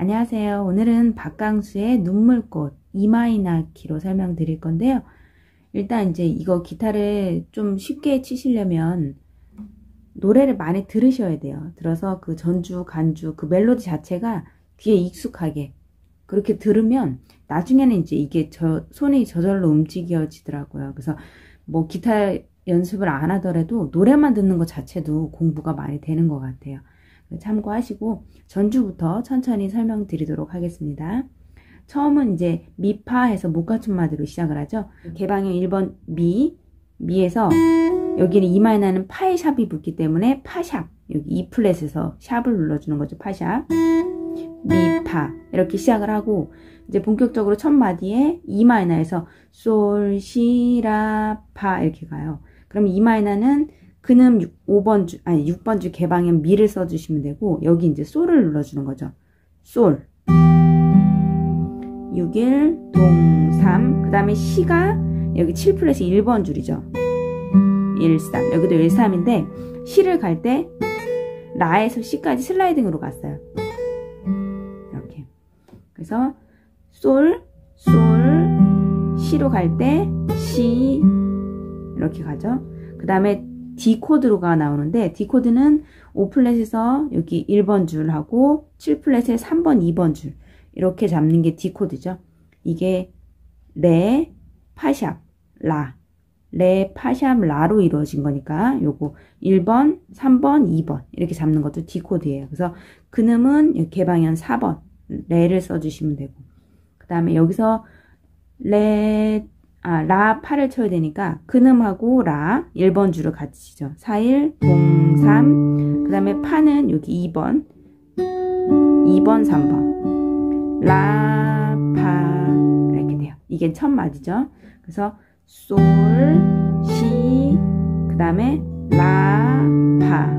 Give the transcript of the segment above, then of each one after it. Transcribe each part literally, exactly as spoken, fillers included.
안녕하세요. 오늘은 박강수의 눈물꽃 이 마이너 키로 설명드릴 건데요. 일단 이제 이거 기타를 좀 쉽게 치시려면 노래를 많이 들으셔야 돼요. 들어서 그 전주, 간주, 그 멜로디 자체가 귀에 익숙하게 그렇게 들으면 나중에는 이제 이게 저 손이 저절로 움직여지더라고요. 그래서 뭐 기타 연습을 안 하더라도 노래만 듣는 것 자체도 공부가 많이 되는 것 같아요. 참고하시고 전주부터 천천히 설명드리도록 하겠습니다. 처음은 이제 미파에서 목가춤마디로 시작을 하죠. 개방형 일 번 미, 미에서 여기는 이 마이너는 파의 샵이 붙기 때문에 파샵, 여기 이 플랫에서 샵을 눌러주는 거죠. 파샵, 미파 이렇게 시작을 하고 이제 본격적으로 첫 마디에 이 마이너에서 솔, 시, 라, 파 이렇게 가요. 그럼 이 마이너는 그는 오 번 줄, 아니 육 번 줄 개방형 미를 써주시면 되고 여기 이제 솔을 눌러주는 거죠. 솔 육 일 동 삼, 그 다음에 시가 여기 칠 플랫이 일 번 줄이죠. 일 삼, 여기도 일 삼인데 시를 갈 때 라에서 시까지 슬라이딩으로 갔어요. 이렇게. 그래서 솔, 솔, 시로 갈 때 시 이렇게 가죠. 그 다음에 D 코드로가 나오는데 D 코드는 오 플랫에서 여기 일 번 줄하고 칠 플랫에 삼 번, 이 번 줄 이렇게 잡는 게 D 코드죠. 이게 레, 파샵, 라, 레, 파샵, 라로 이루어진 거니까 요거 일 번, 삼 번, 이 번 이렇게 잡는 것도 D 코드예요. 그래서 근음은 개방현 사 번 레를 써주시면 되고 그 다음에 여기서 레, 아, 라, 파를 쳐야 되니까 근음하고 라 일 번 줄을 같이 치죠. 사 일 동 삼, 그 다음에 파는 여기 이 번, 이 번, 삼 번 라, 파 이렇게 돼요. 이게 첫 마디죠. 그래서 솔, 시, 그 다음에 라, 파,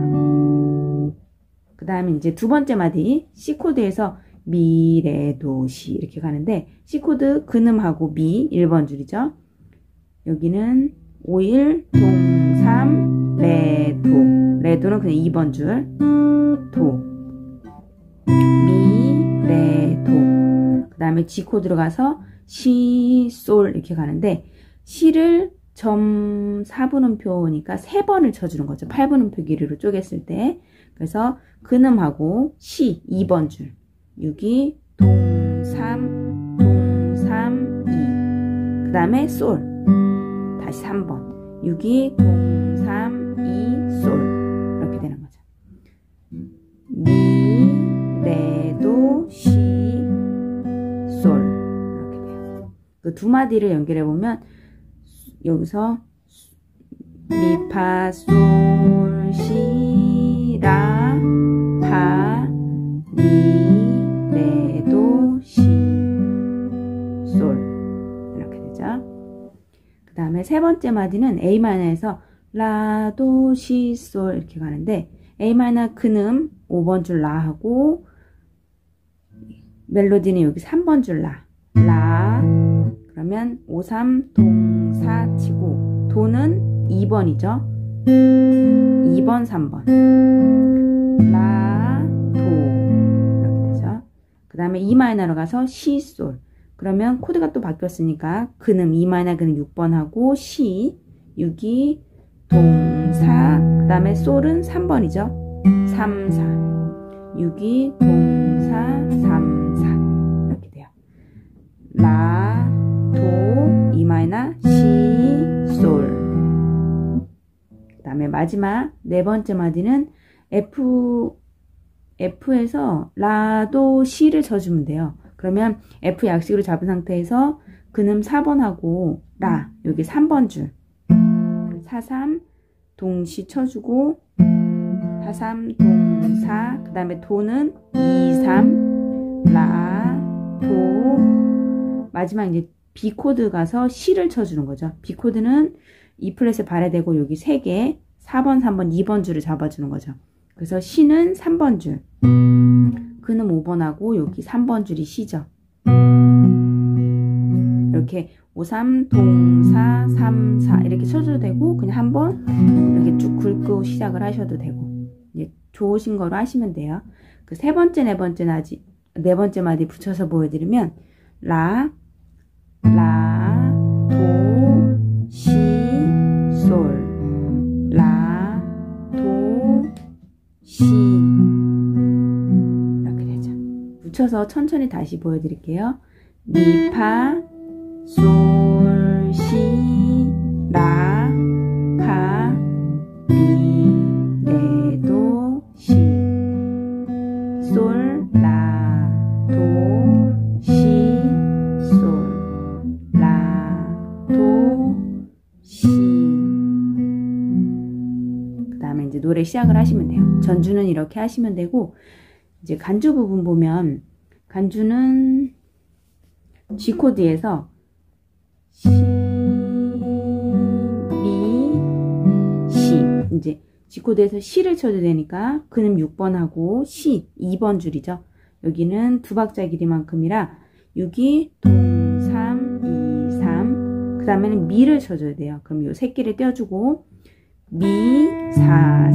그 다음에 이제 두 번째 마디 C 코드에서 미, 레, 도, 시 이렇게 가는데 C 코드 근음하고 미 일 번 줄이죠. 여기는 오 일 동 삼, 레, 도, 레, 도는 그냥 이 번 줄, 도, 미, 레, 도, 그 다음에 G 코드로 가서 시, 솔 이렇게 가는데 시를 점 사 분음표니까 세 번을 쳐주는 거죠. 팔 분음표 길이로 쪼갰을 때. 그래서 근음하고 시 이 번 줄, 육 이 동 삼, 동 삼, 이, 그 다음에 솔 다시 삼 번 육 이 동 삼, 이, 솔 이렇게 되는 거죠. 미, 레, 도, 시, 솔 이렇게 돼요. 그 두 마디를 연결해 보면 여기서 미, 파, 솔, 시, 라, 파, 미, 레, 도, 시, 솔 이렇게 되죠. 그 다음에 세 번째 마디는 A 마이너에서 라, 도, 시, 솔 이렇게 가는데 A 마이너 근음 오 번 줄 라 하고 멜로디는 여기 삼 번 줄 라, 라 그러면 오, 삼, 동, 사 치고 도는 이 번이죠. 이 번, 삼 번 라, 도 이렇게 되죠. 그 다음에 E 마이너로 가서 시, 솔 그러면 코드가 또 바뀌었으니까 근음 E 마이너 근음 육 번 하고 시 육 이 동 사, 그 다음에 솔은 삼 번이죠. 삼, 사 육 이 동 사, 삼, 사 이렇게 돼요. 라, 도, E 마이너, 시, 솔. 그 다음에 마지막 네 번째 마디는 F, F에서 라, 도, 시를 쳐주면 돼요. 그러면 F 약식으로 잡은 상태에서 근음 사 번 하고 라, 여기 삼 번 줄 사, 삼, 동시 쳐주고 사, 삼, 동, 사, 그 다음에 도는 이, 삼, 라, 도, 마지막 이제 B 코드 가서 C를 쳐주는 거죠. B 코드는 이 플랫에 발해되고 여기 세 개, 사 번, 삼 번, 이 번 줄을 잡아주는 거죠. 그래서 C는 삼 번 줄, 그는 오 번 하고 여기 삼 번 줄이 C죠. 이렇게 오, 삼, 동, 사, 삼, 사 이렇게 쳐줘도 되고 그냥 한번 이렇게 쭉 긁고 시작을 하셔도 되고 이제 좋으신 거로 하시면 돼요. 그 세 번째, 네 번째는 아직 네 번째 마디 붙여서 보여드리면 라, 라, 도, 시, 솔, 라, 도, 시 이렇게 되죠. 붙여서 천천히 다시 보여드릴게요. 미, 파, 솔, 시, 라, 파, 미, 레, 도, 시, 솔, 라, 도, 시, 솔, 라, 도, 시. 그 다음에 이제 노래 시작을 하시면 돼요. 전주는 이렇게 하시면 되고, 이제 간주 부분 보면, 간주는 G 코드에서 시, 미, 시. 이제 G 코드에서 시를 쳐도 되니까 그는 육 번 하고 시 이 번 줄이죠. 여기는 두 박자 길이만큼이라 육이 동, 삼, 이, 삼. 그 다음에는 미를 쳐줘야 돼요. 그럼 요 새끼를 떼어주고 미, 사,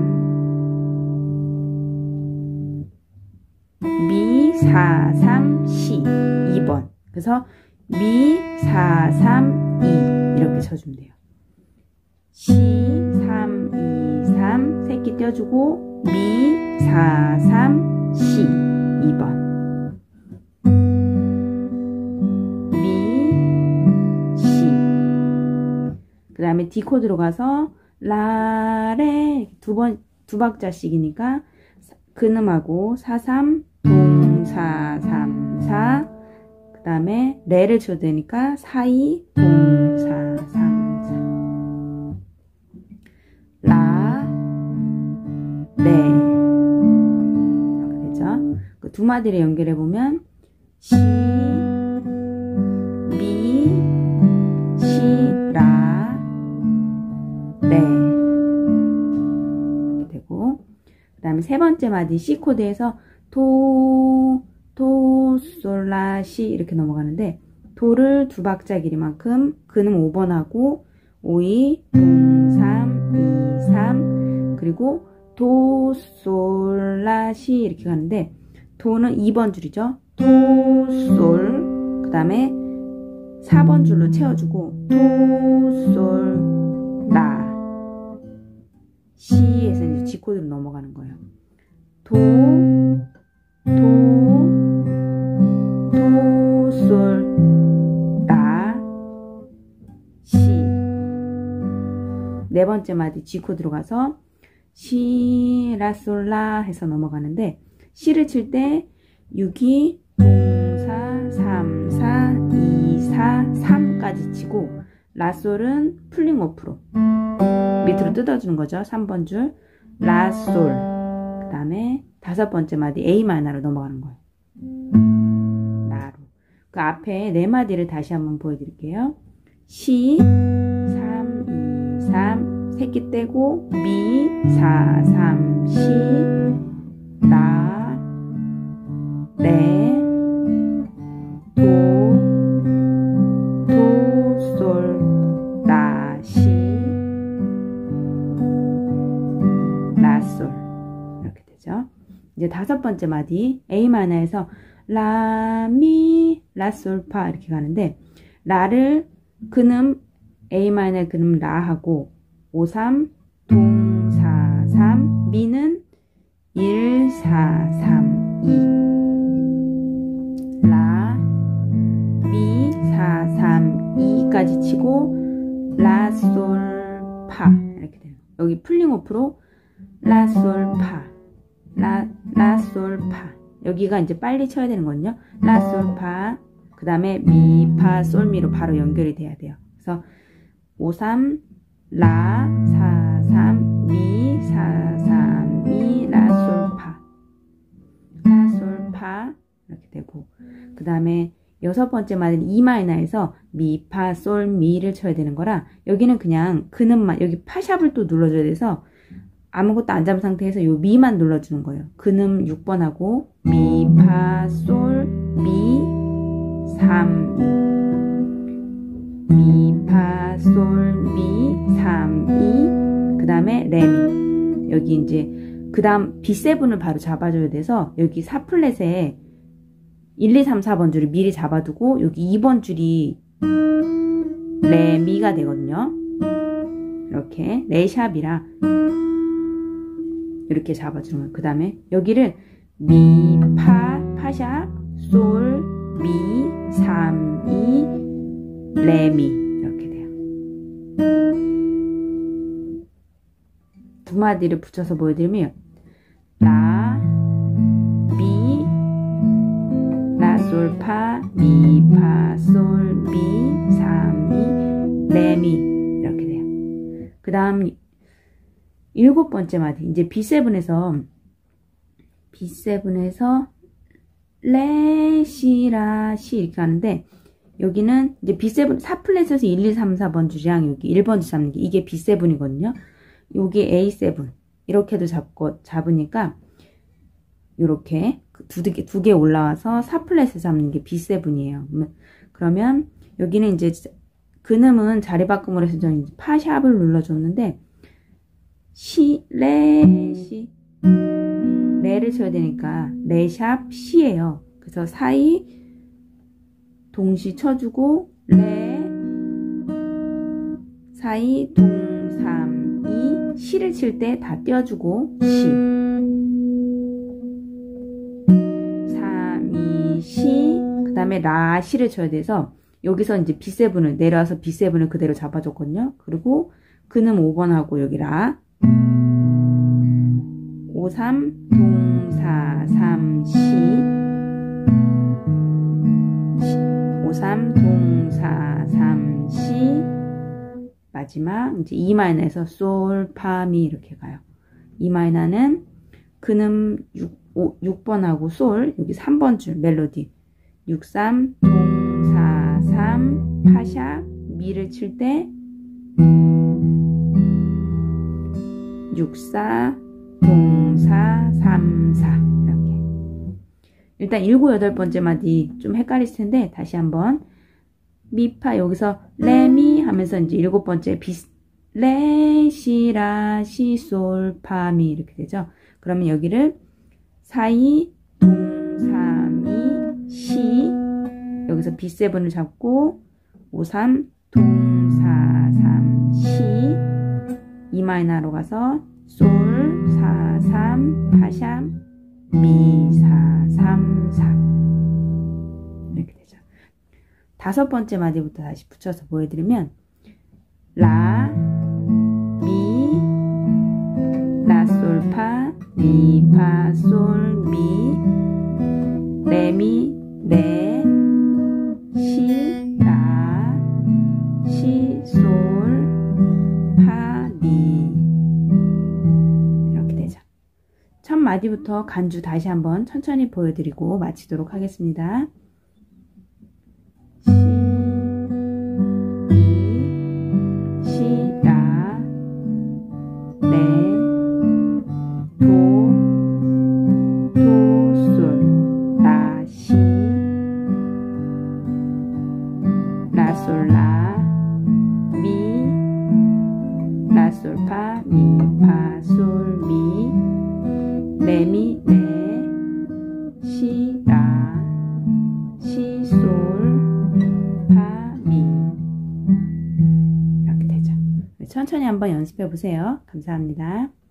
삼, 미, 사, 삼, 시 이 번. 그래서 미, 사, 삼, 이 이렇게 쳐주면 돼요. 시, 삼, 이, 삼 새끼 떼어주고 미, 사, 삼, 시 이 번. 미, 시. 그 다음에 D 코드로 가서 라, 레 두 번, 두 박자씩이니까 근음하고 사, 삼, 동, 사, 삼, 사. 그 다음에 레를 쳐도 되니까 사, 이, 동, 사, 삼, 사. 라, 레 이렇게 되죠. 그 두 마디를 연결해 보면 시, 미, 시, 라, 레 이렇게 되고, 그 다음에 세 번째 마디 C 코드에서 도, 도, 솔, 라, 시 이렇게 넘어가는데, 도를 두 박자 길이만큼 근음 오 번 하고 오, 이, 동, 삼, 이, 삼. 그리고 도, 솔, 라, 시 이렇게 가는데, 도는 이 번 줄이죠. 도, 솔. 그 다음에 사 번 줄로 채워주고 도, 솔, 라, 시에서 이제 G 코드로 넘어가는 거예요. 도, 도, 도, 솔, 라, 시. 네 번째 마디 G 코드로 가서 시, 라, 솔, 라 해서 넘어가는데, 시를 칠 때 육이 동, 사, 삼, 사, 이, 사, 삼까지 치고, 라솔은 풀링 오프로 밑으로 뜯어주는 거죠. 삼 번 줄 라솔. 그 다음에 다섯 번째 마디 A 마이너로 넘어가는 거예요. 라로. 그 앞에 네 마디를 다시 한번 보여드릴게요. 시, 삼, 이, 삼 새끼 떼고 미, 사, 삼, 시, 라, 레, 도, 도, 솔, 라, 시, 라, 솔. 이렇게 되죠. 이제 다섯 번째 마디 A 마이너에서 라, 미, 라, 솔, 파 이렇게 가는데, 라를 근음 A 마이너 근음 라 하고 오, 삼, 동, 사, 삼, 미는 일, 사, 삼, 이, 라, 미, 사, 삼, 이까지 치고 라, 솔, 파 이렇게 돼요. 여기 풀링 오프로 라, 솔, 파, 라, 라, 솔, 파. 여기가 이제 빨리 쳐야 되는 거거든요. 라, 솔, 파. 그 다음에 미, 파, 솔, 미로 바로 연결이 돼야 돼요. 그래서 오, 삼, 라, 사, 삼, 미, 사, 삼, 미, 라, 솔, 파. 라, 솔, 파. 이렇게 되고. 그 다음에 여섯 번째 마디는 E 마이너에서 미, 파, 솔, 미를 쳐야 되는 거라, 여기는 그냥 근음만, 여기 파샵을 또 눌러줘야 돼서 아무것도 안 잡은 상태에서 요 미만 눌러주는 거예요. 근음 육 번 하고 미, 파, 솔, 미, 삼, 미, 파, 솔, 미, 삼, 이. 그 다음에 레미. 여기 이제 그 다음 비 세븐을 바로 잡아줘야 돼서 여기 사 플랫에 일, 이, 삼, 사 번 줄을 미리 잡아두고 여기 이 번 줄이 레, 미가 되거든요. 이렇게 레샵이라 이렇게 잡아주는 거예요. 그 다음에 여기를 미, 파, 파샵, 솔, 미, 삼, 이, 레, 미 이렇게 돼요. 두 마디를 붙여서 보여드리면 라, 미, 라, 솔, 파, 미, 파, 솔, 미, 삼, 이, 레, 미 이렇게 돼요. 그 다음 일곱 번째 마디 이제 비 세븐에서 비 세븐에서 레, 시, 라, 시 이렇게 하는데 여기는 이제 비 세븐 사 플랫에서 일, 이, 삼, 사 번 줄이랑 여기 일 번 줄 잡는 게 이게 비 세븐이거든요. 여기 에이 세븐 이렇게도 잡고 잡으니까 이렇게 두 개 두 개 올라와서 사 플랫에서 잡는 게 비 세븐이에요. 그러면 여기는 이제 근음은 자리 바꿈을 해서 저는 파샵을 눌러줬는데 시, 레, 시 레를 쳐야 되니까 레샵, 시예요. 그래서 사이 동시 쳐주고 레 사이 동, 삼, 이 시를 칠 때 다 떼어주고 시 삼, 이, 시 그 다음에 라, 시를 쳐야 돼서 여기서 이제 비 세븐을 내려와서 비 세븐을 그대로 잡아줬거든요. 그리고 근음 오 번 하고 여기 라 오, 삼, 동, 사, 삼, 시 오, 삼, 동, 사, 삼, 시 마지막 이제 이 마이너에서 솔, 파, 미 이렇게 가요. 이 마이너는 근음 육, 오, 육 번 하고 솔 여기 삼 번 줄 멜로디 육, 삼, 동, 사, 삼, 파샵, 미를 칠 때 육, 사, 동, 사, 삼, 사 이렇게. 일단 일곱, 여덟 번째 마디 좀 헷갈릴 텐데 다시 한번 미, 파 여기서 레, 미 하면서 이제 일곱 번째 비, 레, 시, 라, 시, 솔, 파, 미 이렇게 되죠. 그러면 여기를 사이, 동, 삼, 이, 시 여기서 비 세븐을 잡고 오, 삼, 동, 사, 삼, 시 이 마이너로 가서 솔, 사, 삼, 파샵, 미, 사, 삼, 사 이렇게 되죠. 다섯 번째 마디부터 다시 붙여서 보여드리면 라, 미, 라, 솔, 파, 미, 파, 솔, 미, 레, 미, 레, 시, 라, 시, 솔, 파, 미 이렇게 되죠. 첫 마디부터 간주 다시 한번 천천히 보여드리고 마치도록 하겠습니다. 시, 미, 시, 라, 레, 도, 도, 솔, 라, 시, 라, 솔, 라, 미, 라, 솔, 파, 미, 파, 솔, 미, 레, 미, 레, 시, 라, 시, 솔, 파, 미 이렇게 되죠. 천천히 한번 연습해 보세요. 감사합니다.